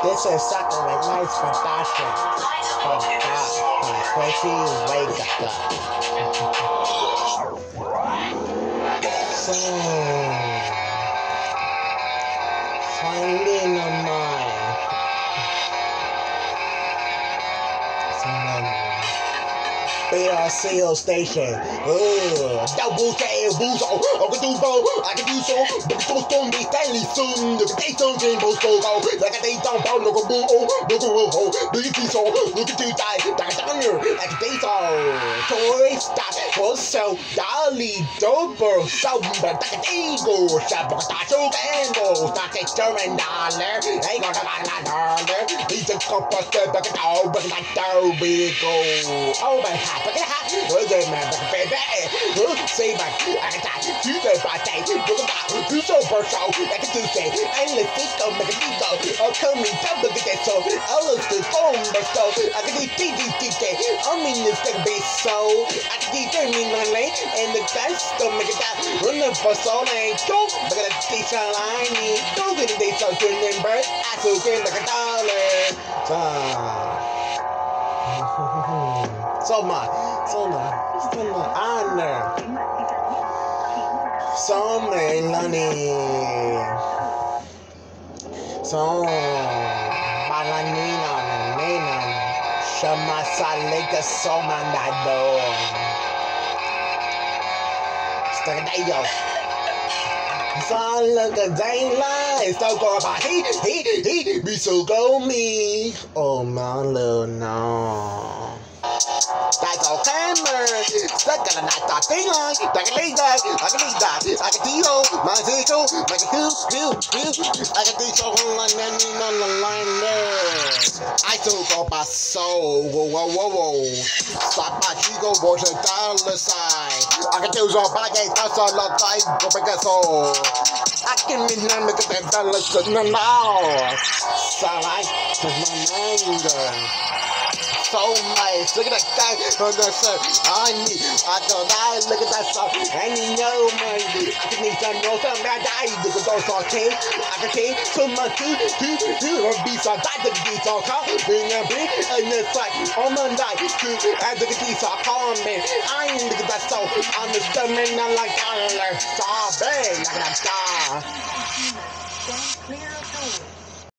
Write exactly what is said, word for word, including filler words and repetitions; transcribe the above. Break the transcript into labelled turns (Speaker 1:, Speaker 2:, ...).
Speaker 1: This is Shockaway, nice production. Oh God, my pussy wake up. So, finding a mind. B R C O station. Ugh. Double K, Buzo, I can do both, I can do so. But the source don't be Stanley soon. Look at they don't game, both go go. Like a day down, down, look a boo, oh, look a roll, oh, look at this, oh, look at two die, like a downer, like a day so. Toy stop, for so, dolly, double, so, but like a day go, shop, but I show angle, not a German dollar, ain't gonna buy that dollar. He's a composter, but a dog, but like dough, big go. Oh, my hat. Look at that, look at man, look at baby, look, say my, I can die, do the body, look at that, do so for show, like a Tuesday, and let's go, make a Tito, oh, come me, come look at that, so, I'll look the phone, but so, I can do D D D K, I mean, this thing be so, I can do me, my lane, and the guys don't make it that, run up for so lane, go, look at that station line, go get a day, so good, remember, I so good, like a dollar, so. So much, so much, so much honor, so many money, so malanina, nina, shama salika, so manado, stagayo. So look at daylight, so go about he, he, he, be so go me, oh my little no. That's all camera. Stuck on a night talk thing line. Like a late guy, like a late guy, like a deal, my vehicle, like a heel, heel, heel. Like a deal, like a on the line there. I took off my soul. Whoa, whoa, whoa, whoa. Stop my ego, watch a dollar sign. I can do so, but I can't touch all the time. Go back a soul. I can be none of the dollars to no more. So I took my mind. So nice, look at that guy on the shirt. I need, I don't die, look at that song. And you know, man, I can need some more, some bad die. Look at those on K, I can take so much to, to, to, or be so die, look at these all call, bring a bring, and it's like, on my night, to, and look at these all call, man. I ain't look at that song, I'm the stomach, not like dollar, saw bang, like that star.